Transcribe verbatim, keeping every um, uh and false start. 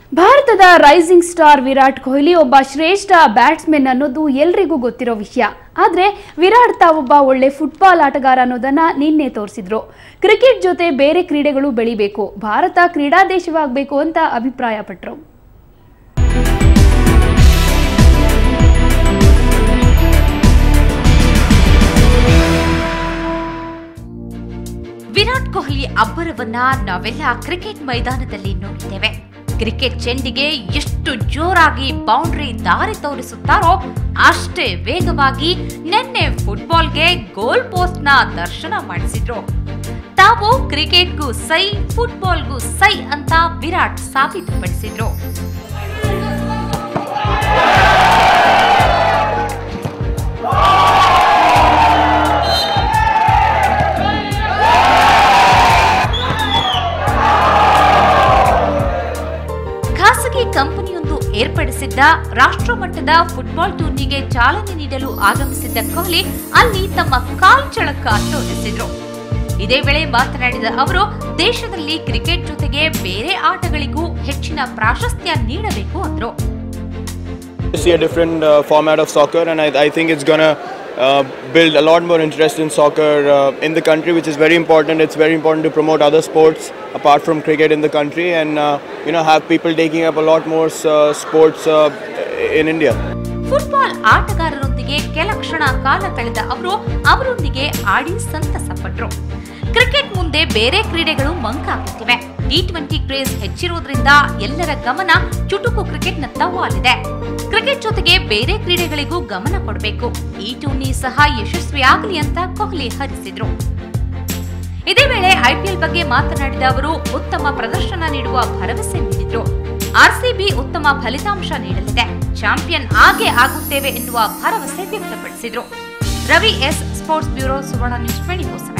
ಭಾರತದ rising star Virat Kohli ಒಬ್ಬ ಶ್ರೇಷ್ಠ ಬ್ಯಾಟ್ಸ್ಮನ್ ಅನ್ನೋದು ಎಲ್ಲರಿಗೂ ಗೊತ್ತಿರೋ ವಿಷಯ. ಆದರೆ ವಿರಾಟ್ ತಾವೊಬ್ಬ ಒಳ್ಳೆ ಫುಟ್ಬಾಲ್ ಆಟಗಾರ ಅನ್ನೋದನ್ನ ನಿನ್ನೆ ತೋರಿಸಿದ್ರು. ಕ್ರಿಕೆಟ್ ಜೊತೆ ಬೇರೆ ಕ್ರೀಡೆಗಳು ಬೆಳಿಬೇಕು, ಭಾರತ ಕ್ರೀಡಾ ದೇಶವಾಗಬೇಕು ಅಂತ ಅಭಿಪ್ರಾಯಪಟ್ಟರು. ವಿರಾಟ್ ಕೊಹ್ಲಿ ಅಬ್ಬರವನ್ನ ನಾವೆಲ್ಲ ಕ್ರಿಕೆಟ್ ಮೈದಾನದಲ್ಲಿ ನೋಡಿದ್ದೇವೆ. ಕ್ರಿಕೆಟ್ ಚೆಂಡಿಗೆ ಎಷ್ಟು ಜೋರಾಗಿ ಬೌಂಡ್ರಿ ದಾರಿ ತೋರಿಸುತ್ತಾರೋ ಅಷ್ಟೇ ವೇಗವಾಗಿ ನಿನ್ನೆ ಫುಟ್ಬಾಲ್ಗೆ ಗೋಲ್ ಪೋಸ್ಟ್ ನ ದರ್ಶನ ಮಾಡಿಸಿದ್ರು. ತಾವು ಕ್ರಿಕೆಟ್ಗೂ ಸೈ, ಫುಟ್ಬಾಲ್ಗೂ ಸೈ ಅಂತ ವಿರಾಟ್ ಸಾಬೀತುಪಡಿಸಿದ್ರು. ಖಾಸಗಿ ಕಂಪನಿಯೊಂದು ಏರ್ಪಡಿಸಿದ್ದ ರಾಷ್ಟ್ರಮಟ್ಟದ ಫುಟ್ಬಾಲ್ ಟೂರ್ನಿಗೆ ಚಾಲನೆ ನೀಡಲು ಆಗಮಿಸಿದ್ದ ಕೊಹ್ಲಿ ಅಲ್ಲಿ ತಮ್ಮ ಕಾಲ್ಚಳಕ ತೋರಿಸಿದ್ರು. ಇದೇ ವೇಳೆ ಮಾತನಾಡಿದ ಅವರು, ದೇಶದಲ್ಲಿ ಕ್ರಿಕೆಟ್ ಜೊತೆಗೆ ಬೇರೆ ಆಟಗಳಿಗೂ ಹೆಚ್ಚಿನ ಪ್ರಾಶಸ್ತ್ಯ ನೀಡಬೇಕು ಅಂದ್ರು. See a different uh, format of soccer, and I, I think it's gonna uh, build a lot more interest in soccer uh, in the country, which is very important. It's very important to promote other sports apart from cricket in the country, and uh, you know, have people taking up a lot more uh, sports uh, in India. Football ಆಟಗಾರರೊಂದಿಗೆ ಕೆಲ ಕ್ಷಣ ಕಾಲ ಕಳೆದ ಅವರು ಅವರೊಂದಿಗೆ ಆಡಿ ಸಂತಸಪಟ್ಟರು. Cricket ಮುಂದೆ ಬೇರೆ ಕ್ರೀಡೆಗಳು ಮಂಕಾಗುತ್ತಿವೆ. ಟಿ ಟ್ವೆಂಟಿ ಕ್ರೇಜ್ ಹೆಚ್ಚಿರುವುದರಿಂದ ಎಲ್ಲರ ಗಮನ ಚುಟುಕು ಕ್ರಿಕೆಟ್ನತ್ತ ವಾಲಿದೆ. ಕ್ರಿಕೆಟ್ ಜೊತೆಗೆ ಬೇರೆ ಕ್ರೀಡೆಗಳಿಗೂ ಗಮನ ಕೊಡಬೇಕು. ಈ ಟೂರ್ನಿ ಸಹ ಯಶಸ್ವಿಯಾಗಲಿ ಅಂತ ಕೊಹ್ಲಿ ಹರಿಸಿದ್ರು. ಇದೇ ವೇಳೆ ಐಪಿಎಲ್ ಬಗ್ಗೆ ಮಾತನಾಡಿದ ಅವರು ಉತ್ತಮ ಪ್ರದರ್ಶನ ನೀಡುವ ಭರವಸೆ ನೀಡಿದ್ರು. ಆರ್ಸಿಬಿ ಉತ್ತಮ ಫಲಿತಾಂಶ ನೀಡಲಿದೆ, ಚಾಂಪಿಯನ್ ಆಗೇ ಆಗುತ್ತೇವೆ ಎನ್ನುವ ಭರವಸೆ ವ್ಯಕ್ತಪಡಿಸಿದ್ರು. Ravi S, sports bureau, Suvarna news twenty four seven.